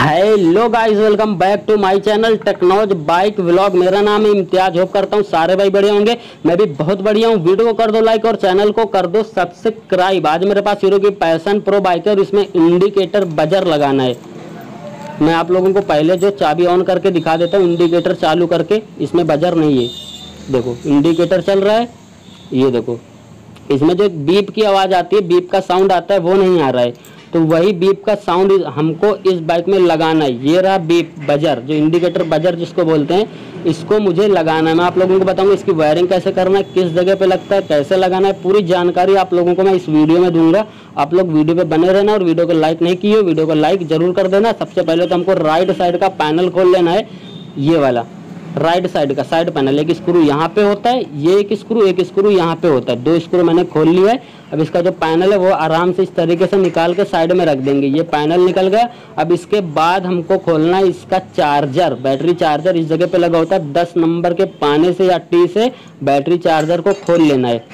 Hello guys, welcome back to my channel technology bike vlog. मेरा नाम है Imtiaz. Hope करता हूँ सारे भाई बढ़िया होंगे। मैं भी बहुत बढ़िया हूँ। वीडियो को कर दो लाइक और चैनल को कर दो सब्सक्राइब। आज मेरे पास हीरो की पैशन प्रो बाइक है और इसमें इंडिकेटर बजर लगाना है। मैं आप लोगों को पहले जो चाबी ऑन करके दिखा देता हूँ, इंडिकेटर चालू करके। इसमें बजर नहीं है, देखो इंडिकेटर चल रहा है। ये देखो, इसमें जो बीप की आवाज़ आती है, बीप का साउंड आता है, वो नहीं आ रहा है। तो वही बीप का साउंड हमको इस बाइक में लगाना है। ये रहा बीप बजर, जो इंडिकेटर बजर जिसको बोलते हैं, इसको मुझे लगाना है। मैं आप लोगों को बताऊंगा इसकी वायरिंग कैसे करना है, किस जगह पे लगता है, कैसे लगाना है, पूरी जानकारी आप लोगों को मैं इस वीडियो में दूंगा। आप लोग वीडियो पे बने रहना और वीडियो को लाइक नहीं किए, वीडियो को लाइक जरूर कर देना। सबसे पहले तो हमको राइट साइड का पैनल खोल लेना है। ये वाला राइट साइड का साइड पैनल, एक स्क्रू यहाँ पे होता है, ये एक स्क्रू यहाँ पे होता है। दो स्क्रू मैंने खोल लिया है। अब इसका जो पैनल है वो आराम से इस तरीके से निकाल के साइड में रख देंगे। ये पैनल निकल गया। अब इसके बाद हमको खोलना है इसका चार्जर, बैटरी चार्जर। इस जगह पे लगा होता है 10 नंबर के पाने से या टी से बैटरी चार्जर को खोल लेना है।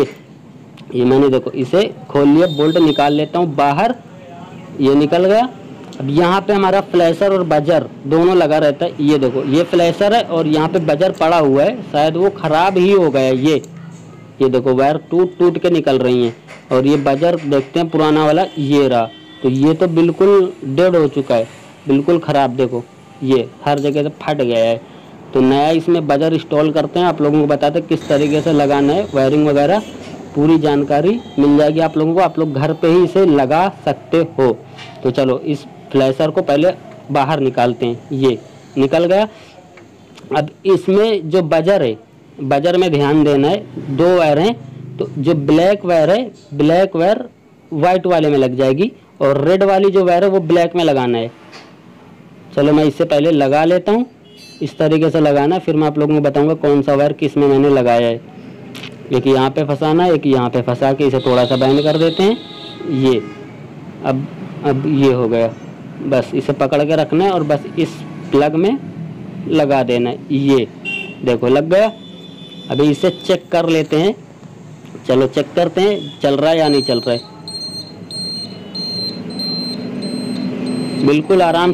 ये मैंने देखो इसे खोल लिया। बोल्ट निकाल लेता हूँ बाहर, ये निकल गया। अब यहाँ पे हमारा फ्लैशर और बजर दोनों लगा रहता है। ये देखो, ये फ्लैशर है और यहाँ पे बजर पड़ा हुआ है, शायद वो खराब ही हो गया है। ये देखो वायर टूट के निकल रही हैं। और ये बजर देखते हैं पुराना वाला, ये रहा। तो ये तो बिल्कुल डेड हो चुका है, बिल्कुल ख़राब। देखो ये हर जगह से फट गया है। तो नया इसमें बजर इंस्टॉल करते हैं। आप लोगों को बताते हैं किस तरीके से लगाना है, वायरिंग वगैरह पूरी जानकारी मिल जाएगी आप लोगों को। आप लोग घर पे ही इसे लगा सकते हो। तो चलो इस फ्लैशर को पहले बाहर निकालते हैं। ये निकल गया। अब इसमें जो बजर है, बजर में ध्यान देना है। 2 वायर हैं, तो जो ब्लैक वायर है, ब्लैक वायर वाइट वाले में लग जाएगी और रेड वाली जो वायर है वो ब्लैक में लगाना है। चलो मैं इससे पहले लगा लेता हूँ। इस तरीके से लगाना है, फिर मैं आप लोगों को बताऊँगा कौन सा वायर किस में मैंने लगाया है। एक यहाँ पे फंसाना है, एक यहाँ पे फंसा के इसे थोड़ा सा बैंड कर देते हैं। ये अब ये हो गया। बस इसे पकड़ के रखना है और बस इस प्लग में लगा देना है। ये देखो लग गया। अभी इसे चेक कर लेते हैं। चलो चेक करते हैं चल रहा है या नहीं चल रहा है। बिल्कुल आराम से।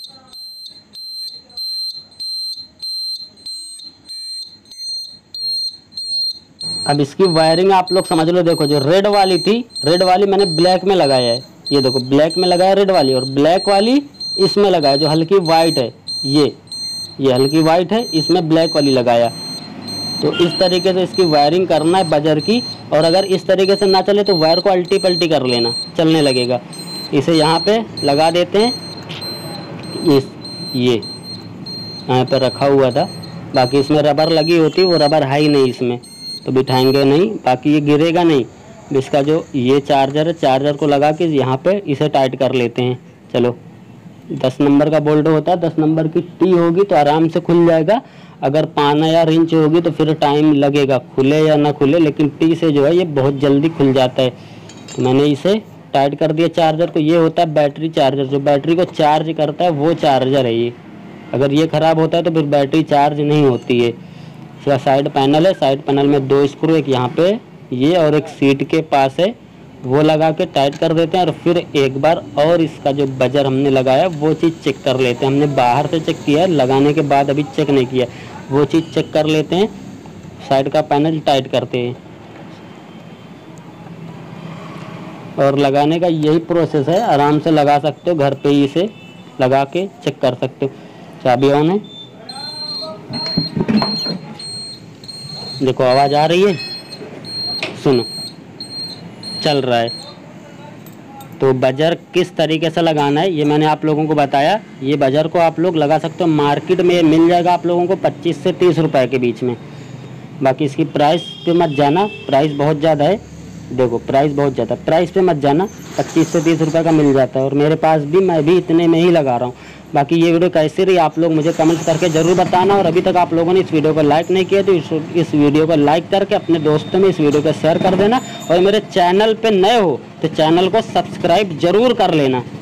अब इसकी वायरिंग आप लोग समझ लो। देखो जो रेड वाली थी, रेड वाली मैंने ब्लैक में लगाया है। ये देखो ब्लैक में लगाया रेड वाली, और ब्लैक वाली इसमें लगाया जो हल्की वाइट है। ये हल्की वाइट है, इसमें ब्लैक वाली लगाया। तो इस तरीके से इसकी वायरिंग करना है बजर की। और अगर इस तरीके से ना चले तो वायर को अल्टी पल्टी कर लेना, चलने लगेगा। इसे यहाँ पे लगा देते हैं। ये यहाँ पे रखा हुआ था, बाकी इसमें रबर लगी होती, वो रबर है ही नहीं इसमें, तो बिठाएंगे नहीं। बाकी ये गिरेगा नहीं। इसका जो ये चार्जर है, चार्जर को लगा के यहाँ पे इसे टाइट कर लेते हैं। चलो 10 नंबर का बोल्ट होता है, 10 नंबर की टी होगी तो आराम से खुल जाएगा। अगर पाना या रिंच होगी तो फिर टाइम लगेगा, खुले या ना खुले। लेकिन टी से जो है ये बहुत जल्दी खुल जाता है। तो मैंने इसे टाइट कर दिया चार्जर को। ये होता है बैटरी चार्जर, जो बैटरी को चार्ज करता है वो चार्जर है ये। अगर ये ख़राब होता है तो फिर बैटरी चार्ज नहीं होती है। इसका साइड पैनल है, साइड पैनल में 2 स्क्रू, एक यहाँ पे ये और एक सीट के पास है, वो लगा के टाइट कर देते हैं। और फिर एक बार और इसका जो बजर हमने लगाया वो चीज़ चेक कर लेते हैं। हमने बाहर से चेक किया है, लगाने के बाद अभी चेक नहीं किया, वो चीज़ चेक कर लेते हैं। साइड का पैनल टाइट करते हैं और लगाने का यही प्रोसेस है। आराम से लगा सकते हो, घर पे ही इसे लगा के चेक कर सकते हो। चाबी ऑन है, देखो आवाज़ आ रही है, सुनो चल रहा है। तो बजर किस तरीके से लगाना है ये मैंने आप लोगों को बताया। ये बजर को आप लोग लगा सकते हो, मार्केट में मिल जाएगा आप लोगों को 25 से 30 रुपए के बीच में। बाकी इसकी प्राइस पे मत जाना, प्राइस बहुत ज़्यादा है। देखो प्राइस बहुत ज़्यादा, प्राइस पे मत जाना। 25 से 30 रुपए का मिल जाता है और मेरे पास भी, मैं भी इतने में ही लगा रहा हूँ। बाकी ये वीडियो कैसी रही आप लोग मुझे कमेंट करके ज़रूर बताना। और अभी तक आप लोगों ने इस वीडियो को लाइक नहीं किया तो इस वीडियो को लाइक करके अपने दोस्तों में इस वीडियो को शेयर कर देना। और मेरे चैनल पे नए हो तो चैनल को सब्सक्राइब ज़रूर कर लेना।